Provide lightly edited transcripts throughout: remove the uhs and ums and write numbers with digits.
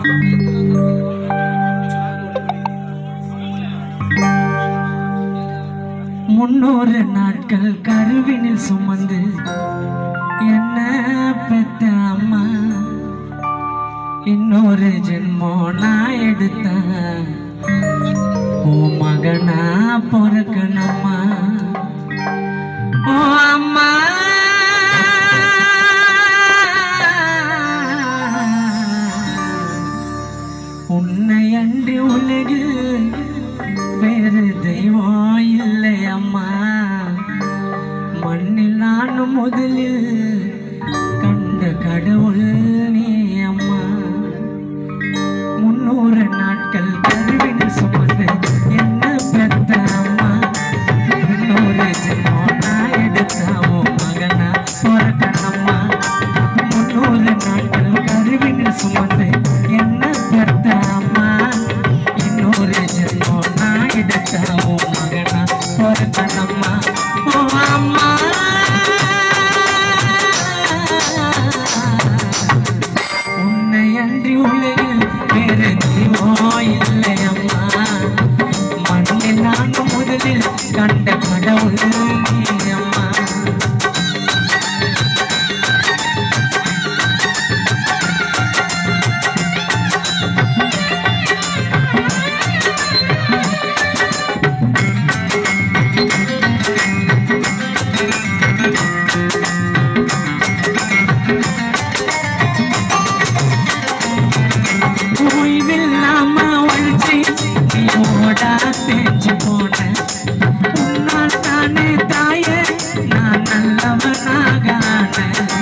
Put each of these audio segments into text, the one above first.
300 நாட்கள் கருவினில் சுமந்து என்ன பெத்த அம்மா இன்னொரு ஜென்மோ நான் எடுத்த ஓ மகனா பொறுக்கணும்மா ஓ அம்மா உன்னை அன்றி உலகில் வேறு தெய்வம் இல்லை அம்மா மண்ணில் நானும் முதலில் கண்ட கடவுள் நீ அம்மா 300 நாட்கள் கருவினில் சுமந்து என்ன பெத்த அம்மா இன்னொரு ஜென்மம் நான் எடுத்த ஓ மகனா பொறுக்கணும்மா 300 நாட்கள் கருவினில் சுமந்து என்ன பெத்த அம்மா இன்னொரு ஜென்மம் நான் எடுத்த ஓ மகனா பொறுக்கணும்மா ஓ அம்மா உன்னை அன்றி உலகில் வேறு தெய்வம் இல்லை அம்மா மண்ணில் நானும் முதலில் கண்ட கடவுள் நீ அம்மா தேஞ்சு போன உன்னால் தானே தாயே நான் நல்லவனாகான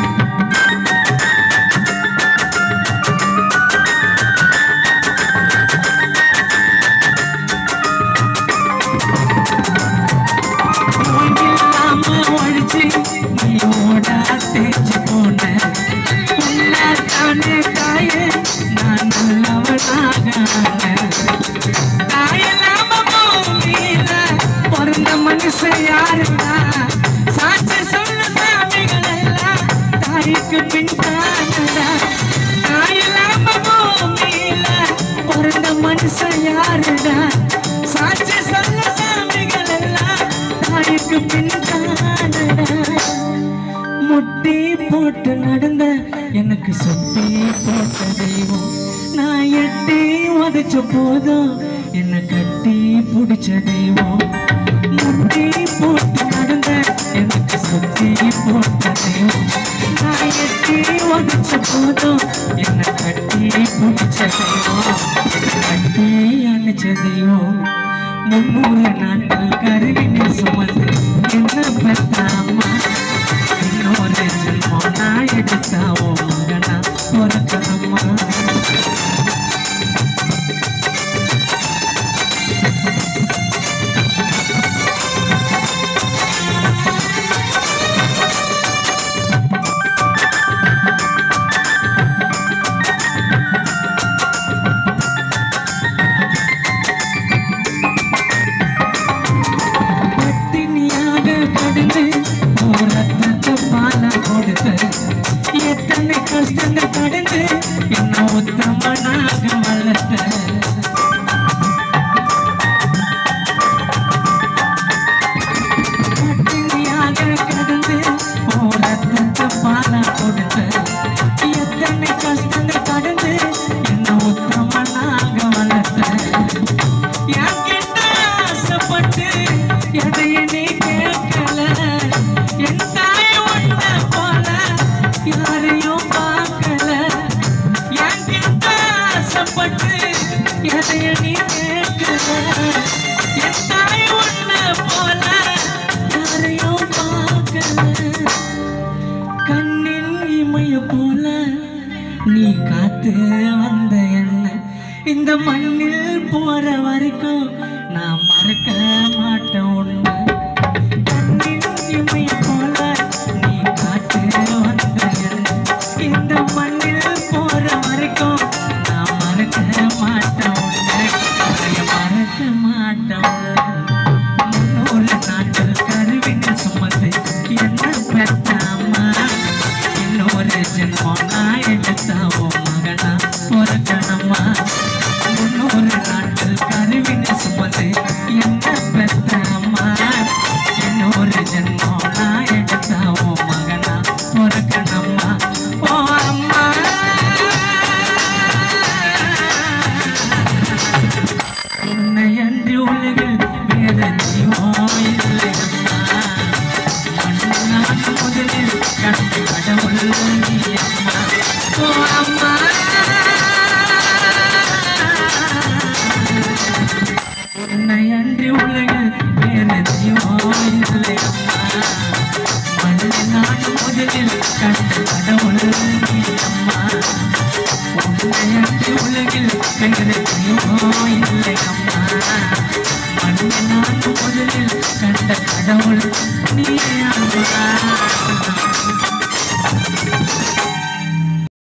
இல்லாம ஒழிச்சு நீ ஓடா தேஞ்சு போன உன்னால் தானே தாயே நான் நல்லவனாகான மனுஷன் யாருடா சாட்சி சொல்ல சாமிகள் எல்லாம் தாய்க்கு பின் தானடா தாயில்லாம பூமியில பிறந்த மனுஷன் யாருடா சாட்சி சொல்ல சாமிகள் எல்லாம் தாய்க்கு பின் தானடா முட்டி போட்டு நடந்த எனக்கு சுத்தி போட்ட தெய்வம் நான் எட்டி உதைச்ச போதும் என்ன கட்டி பிடிச்ச தெய்வம் முட்டி போட்டு நடந்த எனக்கு சுத்தி போட்ட தெய்வம் நான் எட்டி உதைச்ச போதும் என்ன கட்டி பிடிச்ச தெய்வம் கட்டி அணைச்ச தெய்வம் 300 நாட்கள் கருவினில் சுமந்து என்ன பெத்த அம்மா இன்னொரு ஜென்மம் நான் எடுத்த ஓ மகனா பொறுக்கணும்மா எத்தனை கஷ்டங்கள் கடந்து என்ன உத்தமனாக வளர்த்த பட்டினியாக கடந்து ரத்தத்தை பாலா கொடுத்த எத்தனை கஷ்டங்கள் கடந்து என்ன உத்தமனாக வளர்த்த என்கிட்ட ஆசைப்பட்டு எதையும் நீ கேட்கல என் தாய் ஒன்ன போல யாரையும் பார்க்கல என்கிட்ட ஆசைப்பட்டு எதையும் நீ கேட்கல என் தாய் ஒன்ன போல யாரையும் பார்க்கல கண்ணின் இமைய போல நீ காத்து வந்த என்ன இந்த மண்ணில் போற வரைக்கும் நான் மறக்க மாட்டேன் உன்னை கண்ணின் இமைய போல நீ காத்து வந்த என்ன இந்த மண்ணில் போற வரைக்கும் நான் மறக்க மாட்டேன் உன்னை மறக்க மாட்டேன் உன்னை 300 நாட்கள் கருவினில் சுமந்து என்ன பெத்த அம்மா இன்னொரு ஜென்மம் நான் எடுத்த ஓ மகனா பொறுக்கணும்மா பெண்கள்